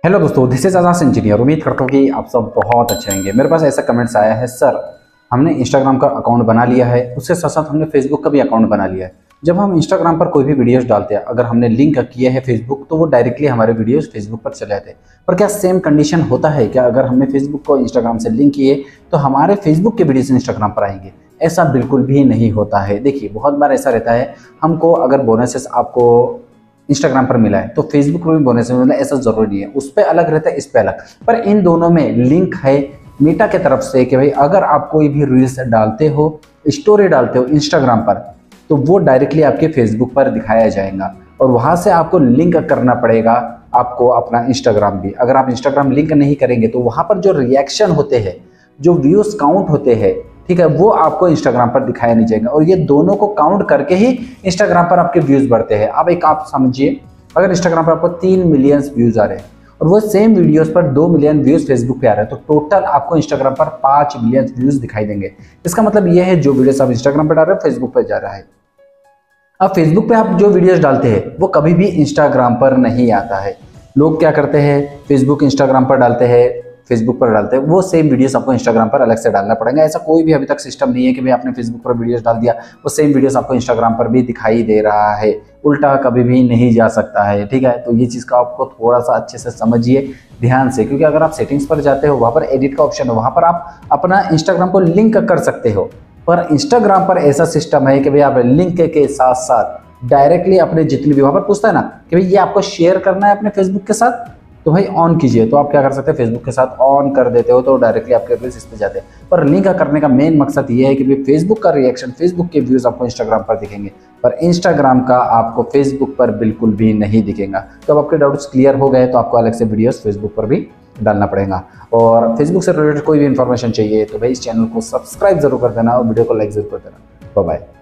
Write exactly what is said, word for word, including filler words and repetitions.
Hello दोस्तों, this is Azad engineer. उम्मीद करता हूँ कि आप सब बहुत अच्छे होंगे। मेरे पास ऐसा कमेंट्स आया है, सर हमने इंस्टाग्राम का अकाउंट बना लिया है, उसके साथ साथ हमने फेसबुक का भी अकाउंट बना लिया है। जब हम इंस्टाग्राम पर कोई भी वीडियोस डालते हैं, अगर हमने लिंक किए हैं फेसबुक, तो वो डायरेक्टली हमारे वीडियोस फेसबुक पर चले जाते हैं। पर क्या सेम कंडीशन होता है क्या? अगर हमने फेसबुक को इंस्टाग्राम से लिंक किए तो हमारे फेसबुक के वीडियोस इंस्टाग्राम पर आएंगे? ऐसा बिल्कुल भी नहीं होता है। देखिए, बहुत बार ऐसा रहता है, हमको अगर बोनसेस आपको इंस्टाग्राम पर मिला है तो फेसबुक पर भी बोनस मिला है, ऐसा जरूरी नहीं है। उस पर अलग रहता है, इस पे अलग। पर इन दोनों में लिंक है मेटा के तरफ से कि भाई अगर आप कोई भी रील्स डालते हो, स्टोरी डालते हो इंस्टाग्राम पर, तो वो डायरेक्टली आपके फेसबुक पर दिखाया जाएगा और वहां से आपको लिंक करना पड़ेगा आपको अपना इंस्टाग्राम भी। अगर आप इंस्टाग्राम लिंक नहीं करेंगे तो वहां पर जो रिएक्शन होते हैं, जो व्यूज काउंट होते हैं, ठीक है, वो आपको इंस्टाग्राम पर दिखाया नहीं जाएगा। और ये दोनों को काउंट करके ही इंस्टाग्राम पर आपके व्यूज बढ़ते हैं। अब एक आप समझिए, अगर इंस्टाग्राम पर आपको तीन मिलियन व्यूज आ रहे हैं और वो सेम वीडियोस पर दो मिलियन व्यूज फेसबुक पे आ रहे हैं, तो टोटल आपको इंस्टाग्राम पर पांच मिलियन व्यूज दिखाई देंगे। इसका मतलब ये है, जो वीडियोस आप इंस्टाग्राम पर डाल रहे हो फेसबुक पर जा रहा है। अब फेसबुक पे आप जो वीडियोस डालते हैं वो कभी भी इंस्टाग्राम पर नहीं आता है। लोग क्या करते हैं, फेसबुक इंस्टाग्राम पर डालते हैं, फेसबुक पर डालते हैं, वो सेम वीडियोस आपको इंस्टाग्राम पर अलग से डालना पड़ेगा। ऐसा कोई भी अभी तक सिस्टम नहीं है कि भाई आपने फेसबुक पर वीडियोस डाल दिया, वो सेम वीडियोस आपको इंस्टाग्राम पर भी दिखाई दे रहा है। उल्टा कभी भी नहीं जा सकता है, ठीक है। तो ये चीज़ का आपको थोड़ा सा अच्छे से समझिए ध्यान से, क्योंकि अगर आप सेटिंग्स पर जाते हो, वहाँ पर एडिट का ऑप्शन है, वहाँ पर आप अपना इंस्टाग्राम को लिंक कर सकते हो। पर इंस्टाग्राम पर ऐसा सिस्टम है कि भाई आप लिंक के साथ साथ डायरेक्टली अपने जितने भी, वहाँ पर पूछता है ना कि भाई ये आपको शेयर करना है अपने फेसबुक के साथ, तो भाई ऑन कीजिए। तो आप क्या कर सकते हैं, फेसबुक के साथ ऑन कर देते हो तो डायरेक्टली आपके रील्स इस पे जाते हैं। पर लिंक करने का मेन मकसद ये है कि भाई फेसबुक का रिएक्शन, फेसबुक के व्यूज आपको इंस्टाग्राम पर दिखेंगे, पर इंस्टाग्राम का आपको फेसबुक पर बिल्कुल भी नहीं दिखेगा। तो अब आपके डाउट्स क्लियर हो गए, तो आपको अलग से वीडियोस फेसबुक पर भी डालना पड़ेगा। और फेसबुक से रिलेटेड कोई भी इन्फॉर्मेशन चाहिए तो भाई इस चैनल को सब्सक्राइब जरूर कर देना और वीडियो को लाइक जरूर कर देना। Bye bye.